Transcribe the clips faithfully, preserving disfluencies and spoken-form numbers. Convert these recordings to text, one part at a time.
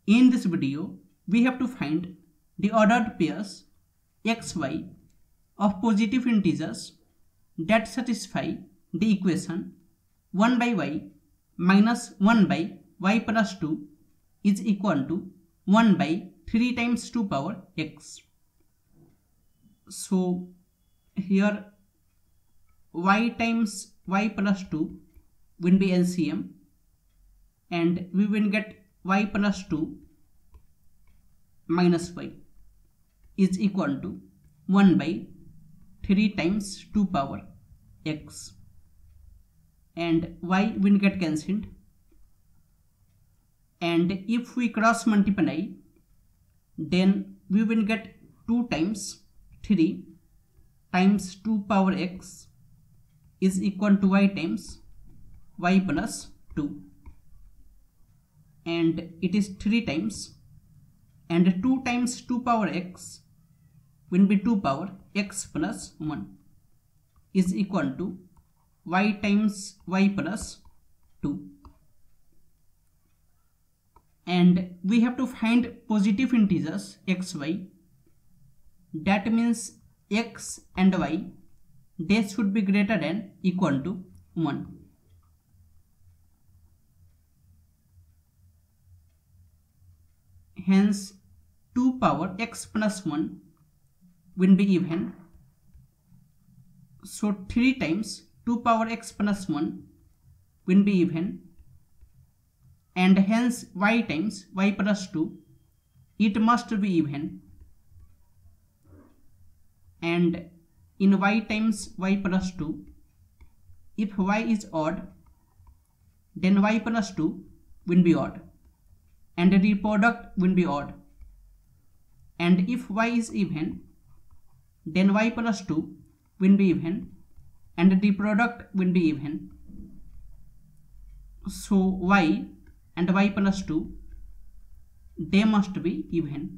In this video, we have to find the ordered pairs x, y of positive integers that satisfy the equation one by y minus one by y plus two is equal to one by three times two power x. So here y times y plus two will be L C M, and we will get y plus two minus y is equal to one by three times two power x, and y will get cancelled, and if we cross multiply then we will get two times three times two power x is equal to y times y plus two, and it is three times, and two times two power x will be two power x plus one is equal to y times y plus two. And we have to find positive integers x, y. That means x and y, they should be greater than equal to one. Hence two power x plus one will be even. So three times two power x plus one will be even, and hence y times y plus two, it must be even, and in y times y plus two, if y is odd then y plus two will be odd and the product will be odd, and if y is even then y plus two will be even and the product will be even. So y and y plus two, they must be even.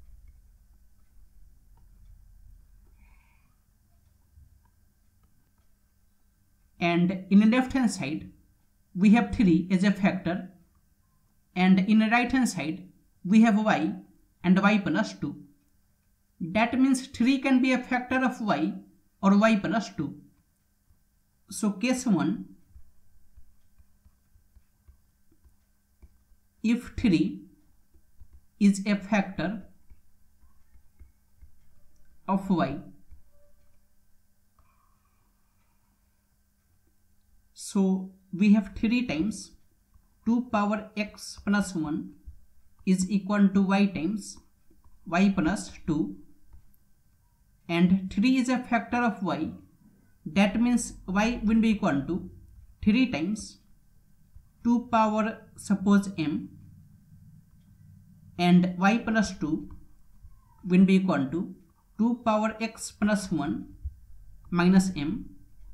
And in the left hand side we have three as a factor, and in the right hand side we have y and y plus two. That means three can be a factor of y or y plus two. So case one, if three is a factor of y, so we have three times two power x plus one is equal to y times y plus two, and three is a factor of y. That means y will be equal to three times two power suppose m, and y plus two will be equal to two power x plus one minus m.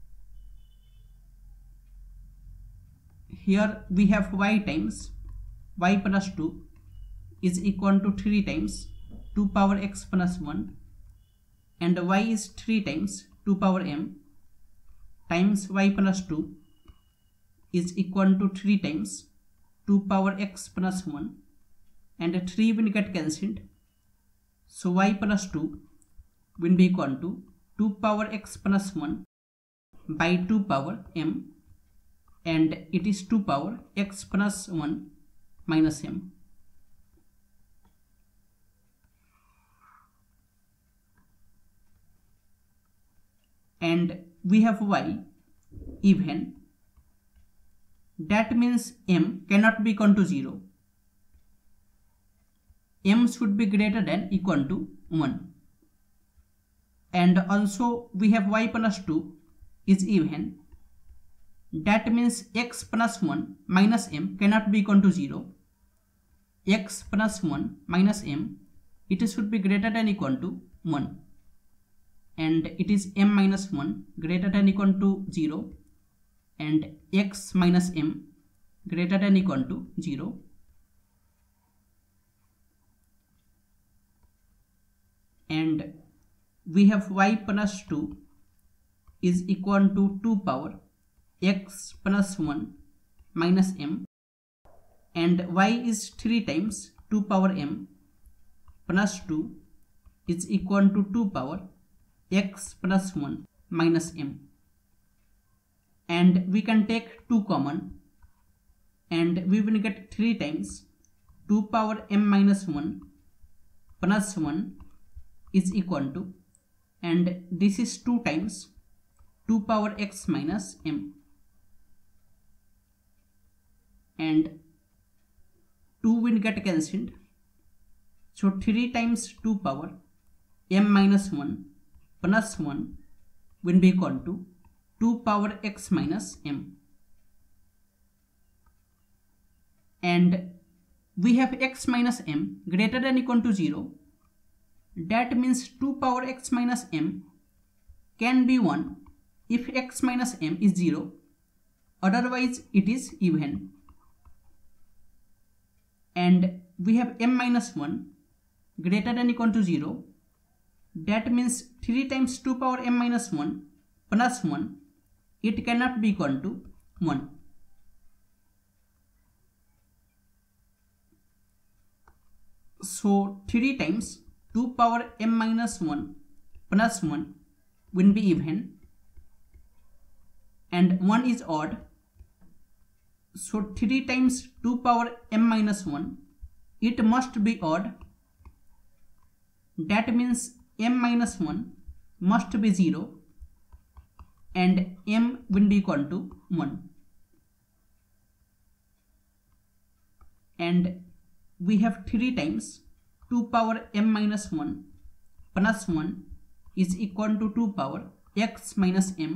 Here we have y times y plus two is equal to three times two power x plus one, and y is three times two power m times y plus two is equal to three times two power x plus one, and three will get cancelled. So y plus two will be equal to two power x plus one by two power m, and it is two power x plus one minus m. And we have y even. That means m cannot be equal to zero. M should be greater than equal to one. And also we have y plus two is even. That means x plus one minus m cannot be equal to zero. X plus one minus m, it should be greater than equal to one. And it is m minus one greater than equal to zero, and x minus m greater than equal to zero. And we have y plus two is equal to two power x plus one minus m, and y is three times two power m plus two is equal to two power x plus one minus m, and we can take two common and we will get three times two power m minus one plus one is equal to, and this is two times two power x minus m, and two will get cancelled, so three times two power m minus one plus one will be equal to two power x minus m, and we have x minus m greater than equal to zero. That means two power x minus m can be one if x minus m is zero, otherwise it is even. And we have m minus one greater than equal to zero. That means three times two power m minus one plus one, it cannot be equal to one. So three times two power m minus one plus one will be even, and one is odd. So three times two power m minus one, it must be odd. That means m minus one must be zero and m will be equal to one. And we have three times two power m minus one plus one is equal to two power x minus m,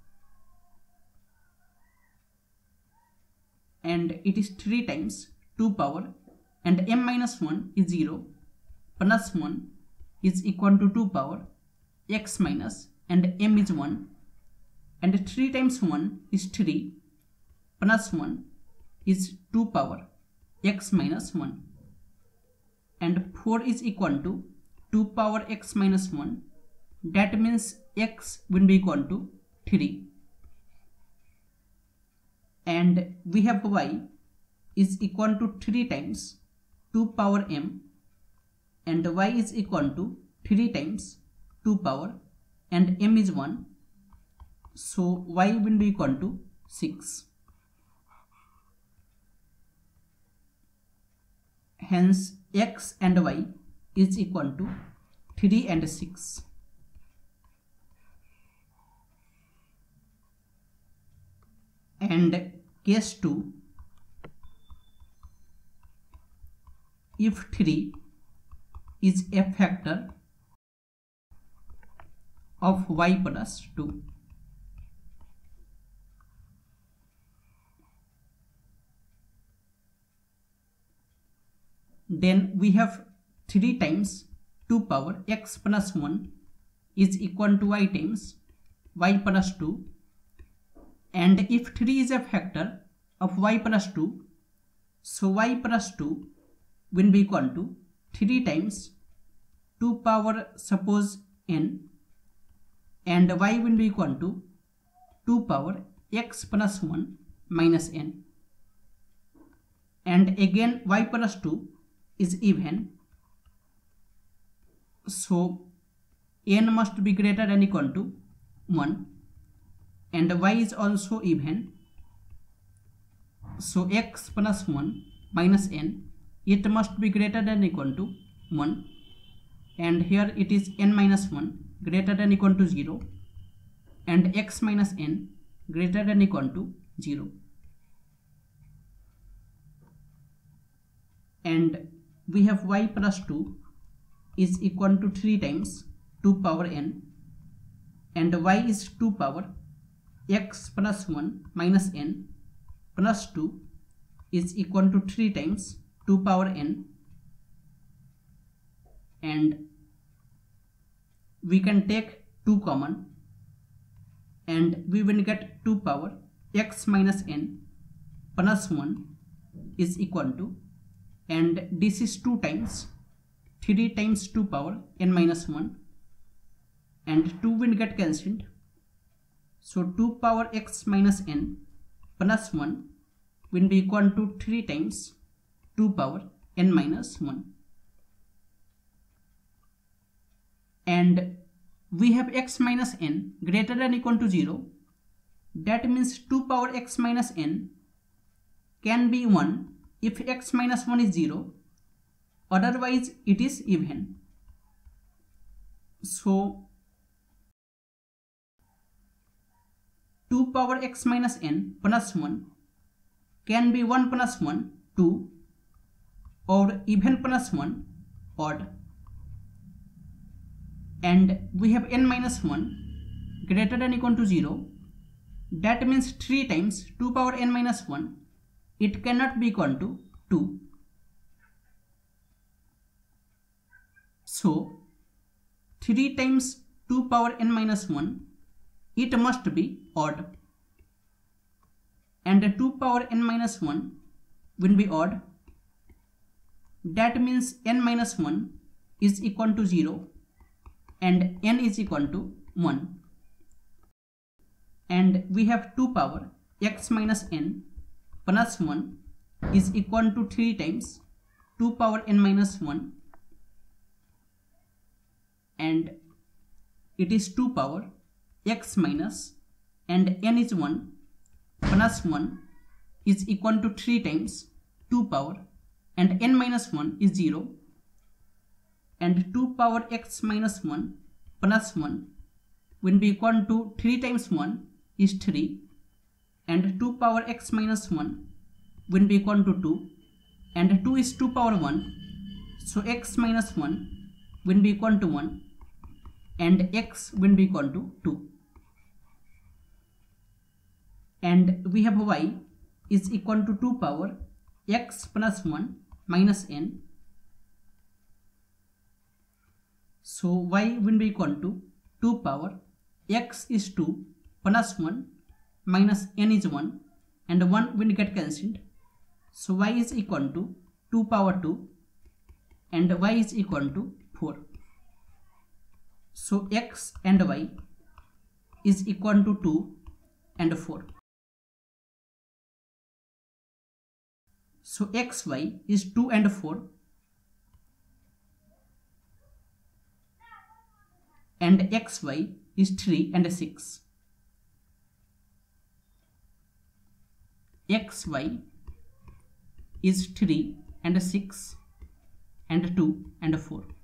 and it is three times two power, and m minus one is zero plus one is equal to two power x minus, and m is one, and three times one is three plus one is two power x minus one, and four is equal to two power x minus one. That means x will be equal to three, and we have y is equal to three times two power m, and y is equal to three times two power, and m is one, so y will be equal to six. Hence x and y is equal to three and six. And case two, if three is a factor of y plus two, then we have three times two power x plus one is equal to y times y plus two, and if three is a factor of y plus two, so y plus two will be equal to three times two power suppose n, and y will be equal to two power x plus one minus n, and again y plus two is even, so n must be greater than equal to one, and y is also even, so x plus one minus n, it must be greater than equal to one, and here it is n minus one greater than equal to zero, and x minus n greater than equal to zero. And we have y plus two is equal to three times two power n, and y is two power x plus one minus n plus two is equal to three times two power n, and we can take two common and we will get two power x minus n plus one is equal to, and this is two times three times two power n minus one, and two will get cancelled, so two power x minus n plus one will be equal to three times two power n minus one. And we have x minus n greater than or equal to zero. That means two power x minus n can be one if x minus one is zero, otherwise it is even. So two power x minus n plus one can be one plus one, two, or even plus one, odd. And we have n minus one greater than or equal to zero. That means three times two power n minus one. It cannot be equal to two. So three times two power n minus one, it must be odd. And two power n minus one will be odd. That means n minus one is equal to zero and n is equal to one. And we have two power x minus n plus one is equal to three times two power n minus one, and it is two power x minus and n is one plus one is equal to three times two power and n minus one is zero, and two power x minus one plus one will be equal to three times one is three, and two power x minus one will be equal to two, and two is two power one, so x minus one will be equal to one and x will be equal to two. And we have y is equal to two power x plus one minus n. So y will be equal to two power x is two plus one minus n is one, and one will get cancelled. So y is equal to two power two and y is equal to four. So x and y is equal to two and four. So xy is two and four, and xy is three and six. Xy is three and six and two and four.